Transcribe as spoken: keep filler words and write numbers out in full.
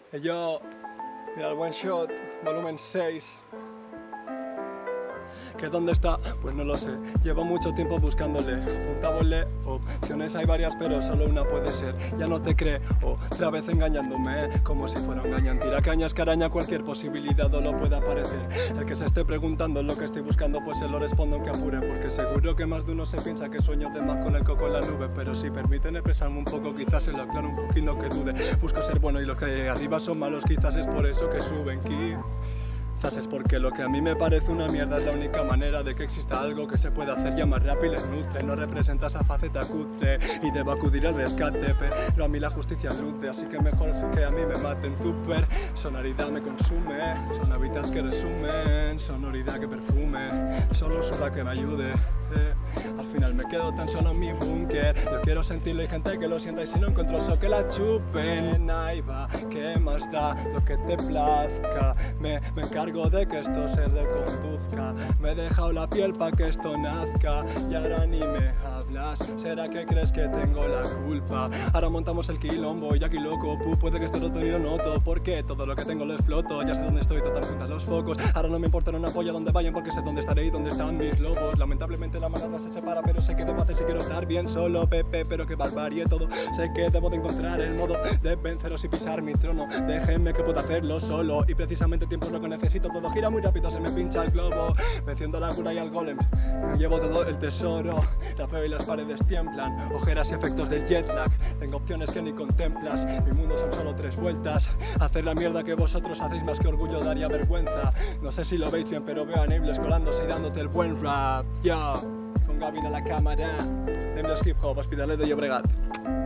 Y yo, mira el One Shot, volumen seis. ¿Que dónde está? Pues no lo sé, llevo mucho tiempo buscándole. Apuntándole, opciones hay varias pero solo una puede ser. Ya no te creo, otra vez engañándome, como si fuera un gañán. Tira cañas que araña cualquier posibilidad o lo pueda parecer. El que se esté preguntando lo que estoy buscando, pues se lo respondo aunque apure, porque seguro que más de uno se piensa que sueño de más con el coco en la nube. Pero si permiten expresarme un poco, quizás se lo aclaro un poquito que dude. Busco ser bueno y los que arriba son malos, quizás es por eso que suben aquí. Quizás es porque lo que a mí me parece una mierda es la única manera de que exista algo que se pueda hacer ya más rápido y les nutre. No representa esa faceta cutre y debo acudir al rescate, pero a mí la justicia luce, así que mejor que a mí me maten. Tu personalidad me consume, son hábitats que resumen, sonoridad que perfume, solo suda que me ayude. Eh, al final me quedo tan solo en mi búnker. Yo quiero sentirlo y gente que lo sienta, y si no encuentro eso que la chupen. Ahí va, ¿qué más da? Lo que te plazca. Me, me encargo de que esto se reconduzca. Me he dejado la piel pa' que esto nazca y ahora ni me hablas. ¿Será que crees que tengo la culpa? Ahora montamos el quilombo y aquí loco, pu, puede que esté roto ni lo noto, porque todo lo que tengo lo exploto. Ya sé dónde estoy, total puntas los focos. Ahora no me importa una polla donde vayan, porque sé dónde estaré y dónde están mis lobos. Lamentablemente la manada se separa, pero sé que debo hacer si quiero estar bien solo, Pepe, pero que barbarie todo. Sé que debo de encontrar el modo de venceros y pisar mi trono. Déjenme que puedo hacerlo solo, y precisamente tiempo es lo que necesito. Todo gira muy rápido, se me pincha el globo. Me enciendo la cura y al golem, me llevo todo el tesoro. Rapeo y las paredes tiemblan, ojeras y efectos del jet lag. Tengo opciones que ni contemplas, mi mundo son solo tres vueltas. Hacer la mierda que vosotros hacéis más que orgullo daría vergüenza. No sé si lo veis bien, pero veo a Nameless colándose y dándote el buen rap. Yo, con Gavin a la cámara, Nameless Hip Hop, Hospitalet de Llobregat.